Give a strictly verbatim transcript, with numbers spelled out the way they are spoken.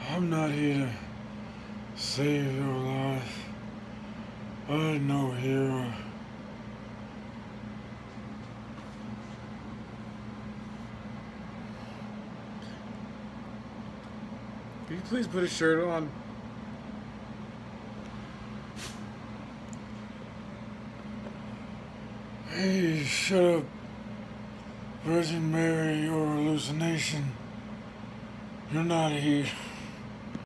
I'm not here to save your life. I'm no hero. Could you please put a shirt on? Hey, shut up. Virgin Mary, your hallucination. You're not here.